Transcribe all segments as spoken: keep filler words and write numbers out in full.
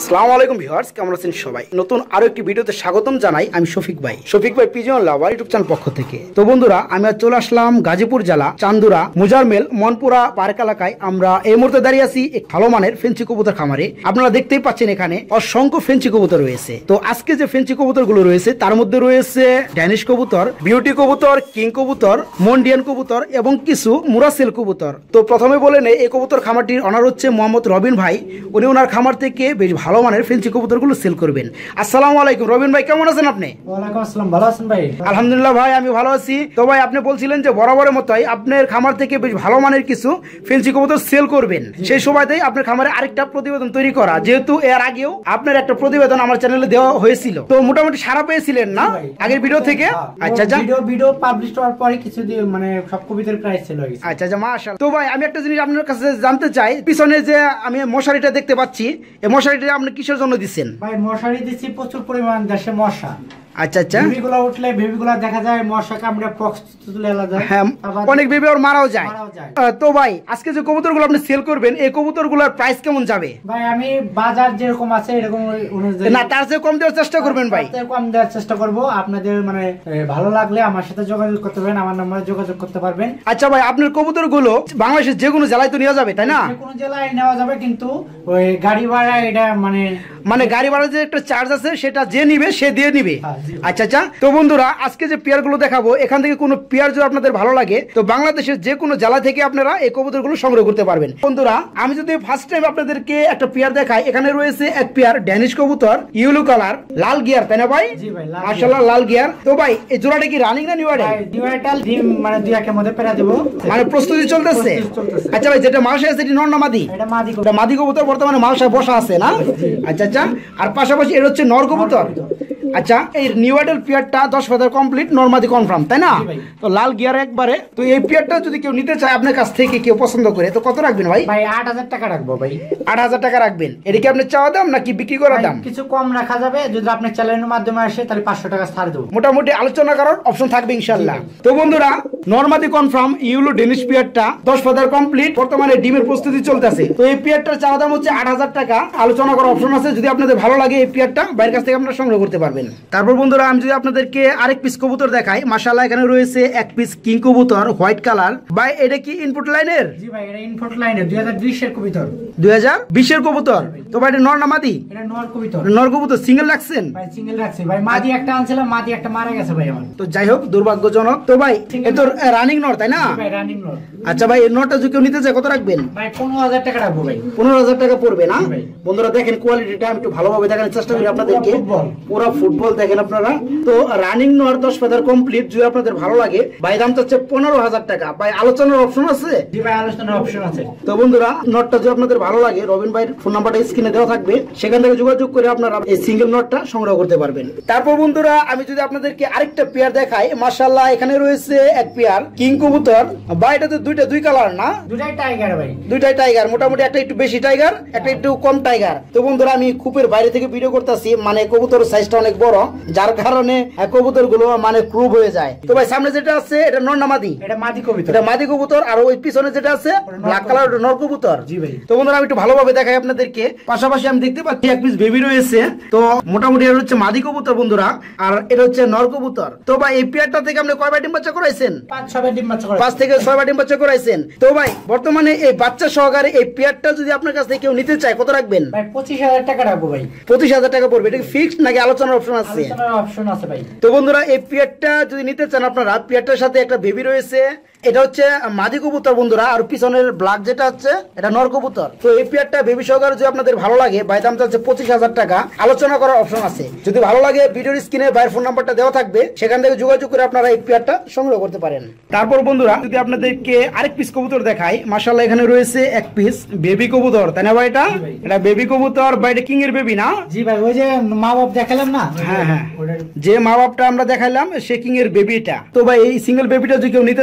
আসসালামু আলাইকুম ভিউয়ার্স, কেমন আছেন সবাই? নতুন আরো একটি ভিডিওতে স্বাগতম জানাই। আমি শফিক ভাই শফিক ভাই পিজন লাভার ইউটিউব চ্যানেল পক্ষ থেকে। তো বন্ধুরা, আমি আজ চলে আসলাম গাজীপুর জেলা চান্দুরা মুজারমেল মনপুরা পার্ক এলাকায়। আমরা এই মুহূর্তে দাঁড়িয়ে আছি এক ভালো মানের ফেন্সি কবুতর খামারে। আপনারা দেখতেই পাচ্ছেন এখানে অসংখ্য ফেন্সি কবুতর রয়েছে। তো আজকে যে ফেন্সি কবুতর গুলো রয়েছে তার মধ্যে রয়েছে ড্যানিশ কবুতর, বিউটি কবুতর, কিং কবুতর, মন্ডিয়ান কবুতর এবং কিছু মুরাসেল কবুতর। তো প্রথমে বলে নেই, এই কবুতর খামারটির অনার হচ্ছে মোহাম্মদ রবিন ভাই। উনি ওনার খামার থেকে বেশ ভালো মানের ফেন্সি কবুতরগুলো সেল করবেন। আসসালামু আলাইকুম রবিন ভাই, কেমন আছেন আপনি? ওয়ালাইকুম আসসালাম, ভালো আছেন ভাই? আলহামদুলিল্লাহ ভাই, আমি ভালো আছি। তো ভাই, আপনি বলছিলেন যে বরাবরের মতোই আপনার খামার থেকে বেশ ভালো মানের কিছু ফেন্সি কবুতর সেল করবেন। সেই সময়তেই আপনার খামারে আরেকটা প্রতিবেদন তৈরি করা, যেহেতু এর আগেও আপনার একটা প্রতিবেদন আমার চ্যানেলে দেওয়া হয়েছিল। তো মোটামুটি সারা পেয়েছিলেন না আগের ভিডিও থেকে? আচ্ছা আচ্ছা, ভিডিও ভিডিও পাবলিশ হওয়ার পরে কিছু দিয়ে মানে সব কবিতার প্রাইস ছিল। আচ্ছা আচ্ছা, মাশাআল্লাহ। তো ভাই, আমি একটা জিনিস আপনার কাছে জানতে চাই, পিছনে যে আমি মশারিটা দেখতে পাচ্ছি, এই মশারিটা আপনি কিসের জন্য দিচ্ছেন? ভাই মশারি দিচ্ছি, প্রচুর পরিমাণ দেশে মশা। আচ্ছা আচ্ছা, বেবিগুলো উঠলে বেবিগুলো দেখা যায় মশা কামড়ে পক্স তুলে আলাদা। হ্যাঁ, অনেক বেবি আর মারাও যায়। তো ভাই, আজকে যে কবুতরগুলো আপনি সেল করবেন, এই কবুতরগুলোর প্রাইস কেমন যাবে? ভাই আমি বাজার যেরকম আছে এরকম অনুযায়ী, না তার চেয়ে কম দেওয়ার চেষ্টা করবেন ভাই। তার কম দেওয়ার চেষ্টা করব। আপনাদের মানে ভালো লাগলে আমার সাথে যোগাযোগ করতে পারেন, আমার নম্বরে যোগাযোগ করতে পারবেন। আচ্ছা ভাই, আপনার কবুতরগুলো বাংলাদেশের যে কোনো জেলায় তো নেওয়া যাবে, তাই না? যে কোনো জেলায় নেওয়া যাবে, কিন্তু ওই গাড়ি ভাড়া এটা মানে মানে গাড়ি ভাড়া যে একটা চার্জ আছে সেটা যে নিবে সে দিয়ে নিবে। আচ্ছা আচ্ছা। তো বন্ধুরা, আজকে যে পেয়ার গুলো দেখাবো, এখান থেকে কোনো পেয়ার যদি আপনাদের ভালো লাগে তো বাংলাদেশের যে কোনো জেলা থেকে আপনারা এই কবুতর গুলো সংগ্রহ করতে পারবেন। বন্ধুরা, আমি যদি ফার্স্ট টাইম আপনাদেরকে একটা পেয়ার দেখাই, এখানে রয়েছে এক পেয়ার ড্যানিশ কবুতর, ইয়েলো কালার, লাল গিয়ার, তাই না ভাই? জি ভাই, মাশাআল্লাহ, লাল গিয়ার। তো ভাই, এই জোড়াটা কি রানিং না নিউ অ্যাডাল? নিউ অ্যাডাল ডিম মানে দুই একের মধ্যে পেরা দেব, মানে প্রস্তুতি চলতেছে। আচ্ছা ভাই, যেটা মালসা আছে এটি নর না মাদি? এটা মাদি। এটা মাদি কবুতর, বর্তমানে মালসায় বসা আছে না? আচ্ছা আচ্ছা। আর পাশাপাশি এটা হচ্ছে নর কবুতর। আচ্ছা, এই নিউ অ্যাডাল পিয়ারটা দশ হাজার কমপ্লিট, নরমাদি কনফার্ম, তাই না? তো লাল গিয়ার একবারে। তো এই পিয়ারটা যদি কেউ নিতে চায় আপনার কাছ থেকে, কেউ পছন্দ করে, তো কত রাখবেন ভাই? ভাই আট হাজার টাকা রাখবো ভাই। আট হাজার টাকা রাখবেন। এটা কি আপনার চাওয়া দাম নাকি বিক্রি করার দাম? কিছু কম রাখা যাবে, যদি আপনার চ্যানেলের মাধ্যমে আসে তাহলে পাঁচশো টাকা ছাড় দেবো। মোটামুটি আলোচনা করার অপশন থাকবে ইনশাল্লাহ। তো বন্ধুরা, নরমাদি কনফার্ম ইউলো ডেনিশ পিয়ারটা দশ হাজার কমপ্লিট, বর্তমানে ডিমের প্রস্তুতি চলতেছে। তো এই পিয়ারটার চাওয়া দাম হচ্ছে আট হাজার টাকা। আলোচনা করার অপশন আছে, যদি আপনাদের ভালো লাগে এই পিয়ারটা বাইরের কাছ থেকে আপনারা সংগ্রহ করতে পারবেন। তারপর বন্ধুরা, আমি যদি আপনাদেরকে আরেক পিস কবুতর দেখাই, মাশাআল্লাহ, এখানে রয়েছে এক পিস কিং কবুতর, হোয়াইট কালার। ভাই, এটা কি ইনপুট লাইনের? জি ভাই, এটা ইনপুট লাইনের দুই হাজার বিশ এর কবুতর। দুই হাজার বিশ এর কবুতর। তো ভাই, এটা নর না মাদি? এটা নর কবুতর। নর কবুতর সিঙ্গেল রাখছেন? ভাই সিঙ্গেল রাখছি ভাই, মাদি একটা আনছিলাম, মাদি একটা মারা গেছে ভাই আমার। তো যাই হোক, দুর্ভাগ্যজনক। তো ভাই, এ তো রানিং নর, তাই না? ভাই রানিং নর। আচ্ছা ভাই, এই নরটা যদি কেউ নিতে চায় কত রাখবেন? ভাই পনেরো হাজার টাকা রাখবো ভাই। পনেরো হাজার টাকা পড়বে না? বন্ধুরা দেখেন, কোয়ালিটিটা একটু ভালোভাবে দেখানোর চেষ্টা করি আপনাদেরকে। পুরো ফুটবল দেখেন আপনারা। তো রানিং নর দশ হাজার কমপ্লিট, যদি আপনাদের ভালো লাগে, ভাই দাম চাচ্ছে পনেরো হাজার টাকা। ভাই আলোচনার অপশন আছে? জি ভাই, আলোচনার অপশন আছে। তো বন্ধুরা, নটটা যদি আপনাদের ভালো লাগে, রবিন ভাইয়ের ফোন নাম্বারটা স্ক্রিনে দেওয়া থাকবে, সেখান থেকে যোগাযোগ করে আপনারা এই সিঙ্গেল নটটা সংগ্রহ করতে পারবেন। তারপর বন্ধুরা, আমি যদি আপনাদেরকে আরেকটা পেয়ার দেখাই, মাশাআল্লাহ, এখানে রয়েছে এক পেয়ার কিং কবুতর। ভাই, এটা তো দুইটা দুই কালার না? দুটাই টাইগার ভাই। দুইটাই টাইগার, মোটামুটি একটা একটু বেশি টাইগার, একটা একটু কম টাইগার। তো বন্ধুরা, আমি খুপের বাইরে থেকে ভিডিও করতেছি, মানে কবুতর সাইজটা অনেক বড়, যার কারণে কবুতর গুলো মানে ক্রুব হয়ে যায়। তো ভাই, সামনে যেটা আছে এটা নর না মাদি? এটা মাদি কবুতর। এটা মাদি কবুতর। আর ওই পিছনে যেটা আছে ব্ল্যাক কালার, ওটা নর কবুতর। জি ভাই। তো বন্ধুরা, আমি একটু ভালোভাবে দেখাই আপনাদেরকে। পাশাপাশি আমি দেখতে পাচ্ছি এক পিস বেবি রয়েছে। তো মোটামুটি এটা হচ্ছে মাদি কবুতর বন্ধুরা, আর এটা হচ্ছে নর কবুতর। তো ভাই, এই পেয়ারটা থেকে আপনি কয়বার ডিম বাচ্চা করাইছেন? পাঁচ ছয়বার ডিম বাচ্চা করাইছেন। পাঁচ থেকে ছয়বার ডিম বাচ্চা করাইছেন। তো ভাই, বর্তমানে এই বাচ্চা সহকারে এই পেয়ারটা যদি আপনার কাছ থেকে কেউ নিতে চায় কত রাখবেন? ভাই পঁচিশ হাজার টাকা রাখবো ভাই। পঁচিশ হাজার টাকা পড়বে। এটা কি ফিক্সড নাকি আলোচনার অপশন আছে? আলোচনার অপশন আছে ভাই। তো বন্ধুরা, এই পেয়ারটা যদি নিতে চান আপনারা, পেয়ারটার সাথে একটা বেবি রয়েছে, এটা হচ্ছে মাদি কবুতর বন্ধুরা, আর পিছনের ব্ল্যাক যেটা হচ্ছে এটা নর কবুতর। তো এই পেয়ারটা বেবি সহকারে যদি আপনাদের ভালো লাগে, ভাই দাম চাচ্ছে পঁচিশ হাজার টাকা। আলোচনা করার অপশন আছে, যদি ভালো লাগে ভিডিওর স্ক্রিনে ভাইয়ের ফোন নাম্বারটা দেওয়া থাকবে, সেখান থেকে যোগাযোগ করে আপনারা এই পেয়ারটা সংগ্রহ করতে পারেন। তারপর বন্ধুরা, যদি আপনাদেরকে আরেক পিস কবুতর দেখাই, মাশাআল্লাহ, এখানে রয়েছে এক পিস বেবি কবুতর, তাই না ভাই? এটা এটা বেবি কবুতর। ভাই, এটা কিং এর বেবি না? জি ভাই, ওই যে মা বাপ দেখালাম না? হ্যাঁ হ্যাঁ, যে মা বাপটা আমরা দেখাইলাম সে কিং এর বেবিটা। তো ভাই, এই সিঙ্গেল বেবিটা যদি কেউ নিতে চায় কত রাখবেন?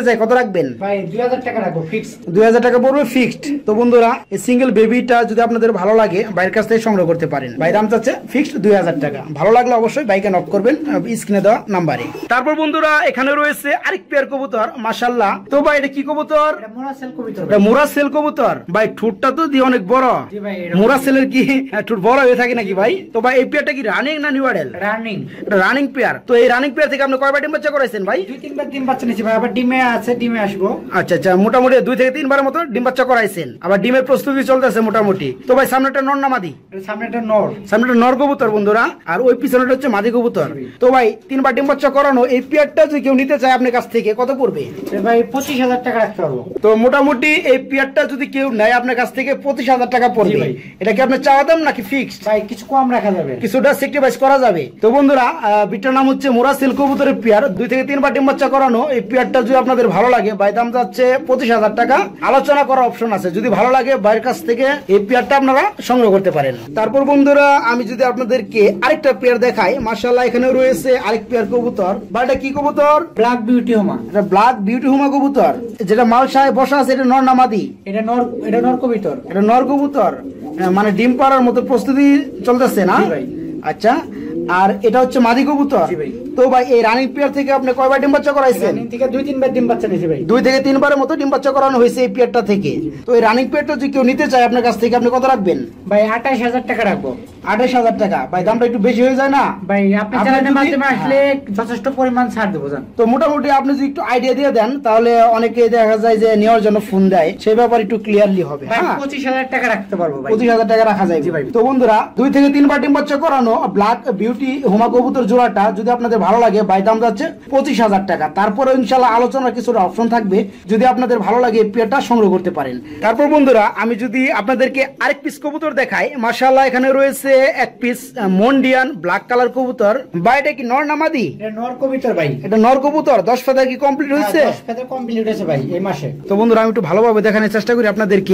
রাখবেন? ভাই দুই হাজার টাকা রাখবো ফিক্স। দুই হাজার টাকা পড়বে ফিক্সড। তো বন্ধুরা এই সিঙ্গেল বেবিটা যদি আপনাদের ভালো লাগে বাইরের কাছ থেকে সংগ্রহ করতে পারেন। ভাই দাম চাচ্ছে ফিক্সড দুই হাজার টাকা। ভালো লাগলে অবশ্যই বাইকে নক করবেন স্ক্রিনে দেওয়া নাম্বারে। তারপর বন্ধুরা এখানে রয়েছে আরেক পেয়ার কবুতর মাশাআল্লাহ। তো ভাই এটা কি কবুতর? এটা মোরাসেল কবুতর। এটা মোরাসেল কবুতর। ভাই ঠোঁটটা তো দিয়ে অনেক বড়। জি ভাই। মোরাসেলের কি ঠোঁট বড় হয়ে থাকে নাকি ভাই? তো ভাই এই পেয়ারটা কি রানিং না নিউ অ্যাডাল্ট? রানিং। এটা রানিং পেয়ার। তো এই রানিং পেয়ার থেকে আপনি কয়বার ডিম বাচ্চা করাইছেন ভাই? দুই তিনবার ডিম বাচ্চা নিয়েছি ভাই, আবার ডিমে আছে, ডিমে আসবো। আচ্ছা আচ্ছা, মোটামুটি দুই থেকে তিনবার মতো ডিম বাচ্চা করাইছেন, আবার ডিমের প্রস্তুতি চলতেছে মোটামুটি। তো ভাই সামনেটা নর না মাদি? সামনে একটা নর। সামনেটা নর কবুতর বন্ধুরা, আর ওই পিছনেটা হচ্ছে মাদি কবুতর। তো ভাই তিনবার ডিম বাচ্চা করানো এই পেয়ারটা যদি কেউ নিতে চায় আপনার কাছ থেকে কত পড়বে? ভাই পঁচিশ হাজার টাকা রাখতে পারবো। তো মোটামুটি এই পেয়ারটা যদি কেউ নেয় আপনার কাছ থেকে পঁচিশ হাজার টাকা পড়বে। ভাই। এটা কি আপনার চাওয়া দাম নাকি ফিক্সড? ভাই কিছু কম রাখা যাবে, কিছুটা সেক্রিফাইস করা যাবে। তো বন্ধুরা বিটার নাম হচ্ছে মোরাসেল কবুতরের পেয়ার, দুই থেকে তিনবার ডিম বাচ্চা করানো। এই পেয়ারটা যদি আপনাদের ভালো লাগে ভাই দাম যাচ্ছে পঁচিশ হাজার টাকা। আলোচনা করার অপশন আছে, যদি ভালো লাগে ভাইয়ের কাছ থেকে এই পেয়ারটা আপনারা সংগ্রহ করতে পারেন। তারপর বন্ধুরা আমি যদি আপনাদেরকে আরেকটা পেয়ার দেখাই, মাশাআল্লাহ এখানে রয়েছে আরেক পেয়ার কবুতর। ভাই এটা কি কবুতর? ব্ল্যাক বিউটি হোমা। এটা ব্ল্যাক বিউটি হুমা কবুতর, যেটা মালসায় বসা আছে। এটা নর না মাদি? এটা নর, এটা নর কবুতর। এটা নর কবুতর, মানে ডিম পাড়ার মতো প্রস্তুতি চলতেছে না? জি ভাই। আচ্ছা, আর এটা হচ্ছে মাদি কবুতর। জি ভাই। তো ভাই এই রানিং পেয়ার থেকে আপনি কয়বার ডিম বাচ্চা করাইছেন? রানিং থেকে দুই তিনবার ডিম বাচ্চা নিয়েছি ভাই। দুই থেকে তিনবারের মতো ডিম বাচ্চা করানো হয়েছে এই পেয়ারটা থেকে। তো এই রানিং পেয়ারটা যদি কেউ নিতে চায় আপনার কাছ থেকে আপনি কত রাখবেন? ভাই আঠাশ হাজার টাকা রাখবো। আঠাশ হাজার টাকা। ভাই দামটা একটু বেশি হয়ে যায় না ভাই? আপনি আপনি চ্যানেলের যদি- মাধ্যমে আসলে যথেষ্ট পরিমাণ ছাড় দেবো জান। তো মোটামুটি আপনি যদি একটু আইডিয়া দিয়ে দেন তাহলে অনেকে দেখা যায় যে নেওয়ার জন্য ফোন দেয়, সেই ব্যাপারে একটু ক্লিয়ারলি হবে। ভাই হ্যাঁ, পঁচিশ হাজার টাকা রাখতে পারবো ভাই। পঁচিশ হাজার টাকা রাখা যায় জি ভাই। তো বন্ধুরা দুই থেকে তিনবার ডিম বাচ্চা করানো ব্ল্যাক বিউটি হুমা কবুতর জোড়াটা যদি আপনাদের ভালো লাগে ভাই দাম যাচ্ছে পঁচিশ হাজার টাকা। তারপরে ইনশাল্লাহ আলোচনার কিছুটা অপশন থাকবে, যদি আপনাদের ভালো লাগে এই পেয়ারটা সংগ্রহ করতে পারেন। তারপর বন্ধুরা আমি যদি আপনাদেরকে আরেক পিস কবুতর দেখাই, মাশাআল্লাহ এখানে রয়েছে এক পিস মন্ডিয়ান ব্ল্যাক কালার কবুতর। ভাই এটা কি নর না মাদি? এটা নর কবুতর ভাই। এটা নর কবুতর। দশ ফেদার কি কমপ্লিট হয়েছে? দশ ফেদার কমপ্লিট হয়েছে ভাই এই মাসে। তো বন্ধুরা আমি একটু ভালোভাবে দেখানোর চেষ্টা করি আপনাদেরকে।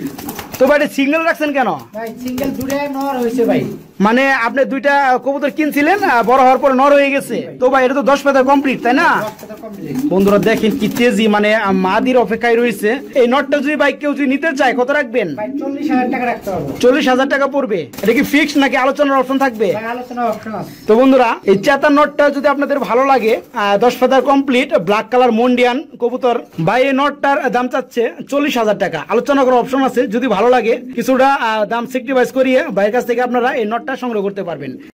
তো ভাই সিঙ্গেল রাখছেন কেন? ভাই সিঙ্গেল দুটো নর হয়েছে ভাই। মানে আপনি দুইটা কবুতর কিনছিলেন, আহ, বড় হওয়ার পর নর হয়ে গেছে। তো ভাই এটা তো দশ ফেদার কমপ্লিট তাই না? দশ ফেদার কমপ্লিট। বন্ধুরা দেখেন কি তেজি, মানে আহ, মাদির অপেক্ষায় রয়েছে। এই নটটা যদি ভাই কেউ যদি নিতে চায় কত রাখবেন? ভাই চল্লিশ হাজার টাকা রাখতে পারবো। চল্লিশ হাজার টাকা পড়বে। এটা কি ফিক্সড নাকি আলোচনার অপশন থাকবে? ভাই আলোচনা অপশন আছে। তো বন্ধুরা এই চেতার নটটা যদি আপনাদের ভালো লাগে, আহ, দশ feather complete black colour Mondain কবুতর, ভাই এই নটটার দাম চাচ্ছে চল্লিশ হাজার টাকা। আলোচনা করার অপশন আছে, যদি ভালো লাগে কিছুটা আহ, দাম সেক্রিফাইস করিয়ে ভাইয়ের কাছ থেকে আপনারা এই নটটা সংগ্রহ করতে পারবেন।